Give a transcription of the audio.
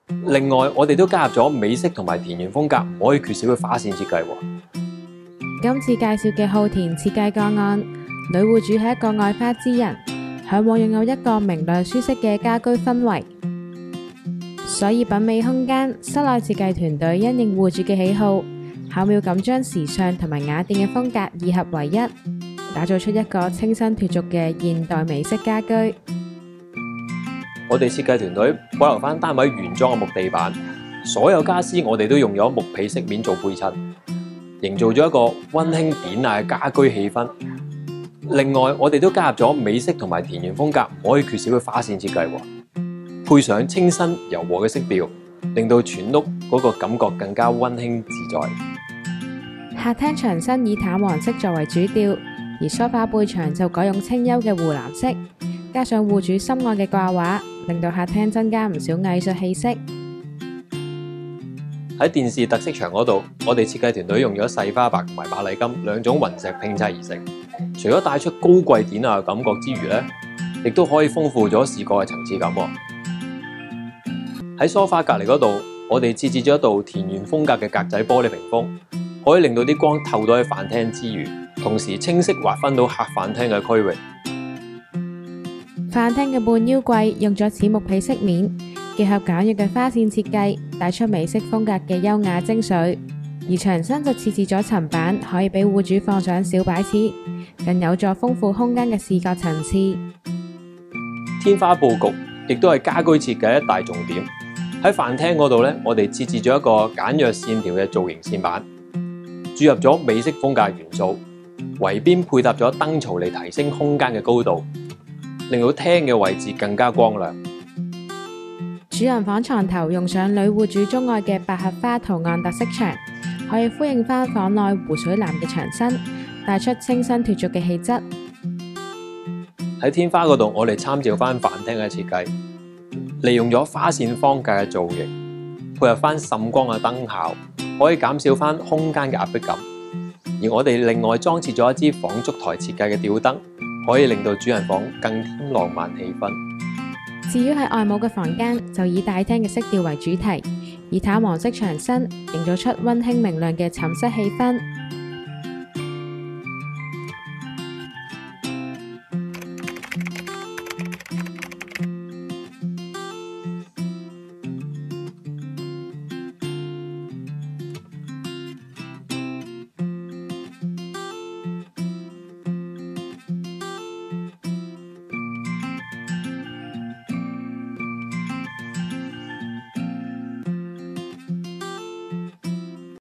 另外，我哋都加入咗美式同埋田園風格唔可以缺少嘅花線設計喎。 今次介紹嘅浩田設計個案，女戶主係一個愛花之人，向往擁有一個明亮舒適嘅家居氛圍，所以品味空間室內設計團隊因應戶主嘅喜好，巧妙咁將時尚同埋雅典嘅風格二合為一，打造出一個清新脫俗嘅現代美式家居。 我哋設計團隊保留翻單位原裝嘅木地板，所有家私我哋都用咗木皮飾面做配襯，營造咗一個溫馨典雅嘅家居氣氛。另外，我哋都加入咗美式同埋田園風格唔可以缺少嘅花線設計，配上清新柔和嘅色調，令到全屋嗰個感覺更加溫馨自在。 客廳牆身以淡黃色作為主調，而梳化背牆就改用清幽嘅湖藍色，加上戶主心愛嘅掛畫，令到客廳增加唔少藝術氣息。 喺電視特色牆嗰度，我哋設計團隊用咗細花白同埋白麗金兩種雲石拼砌而成，除咗帶出高貴典雅嘅感覺之餘咧，亦都可以豐富咗視覺嘅層次感。喺梳化隔離嗰度，我哋設置咗一道田園風格嘅格仔玻璃屏風，可以令到啲光透到喺飯廳之餘，同時清晰劃分到客飯廳嘅區域。 飯廳嘅半腰櫃用咗淺木皮飾面，結合簡約嘅花線設計，帶出美式風格嘅優雅精髓。而牆身就設置咗層板，可以俾戶主放上小擺設，更有助豐富空間嘅視覺層次。 天花佈局亦都係家居設計一大重點。喺飯廳嗰度咧，我哋設置咗一個簡約線條嘅造型線板，注入咗美式風格元素，圍邊配搭咗燈槽嚟提升空間嘅高度，令到廳嘅位置更加光亮。 主人房床頭用上女戶主鍾愛嘅百合花圖案特色牆，可以呼應翻房內湖水藍嘅牆身，帶出清新脫俗嘅氣質。 喺天花嗰度，我哋參照翻飯廳嘅設計，利用咗花線方格嘅造型，配合翻滲光嘅燈效，可以減少翻空間嘅壓迫感。而我哋另外裝設咗一支紡燭台設計嘅吊燈，可以令到主人房更添浪漫氣氛。 至於喺外母嘅房間，就以大廳嘅色調為主題，以淡黃色牆身營造出溫馨明亮嘅寢室氣氛。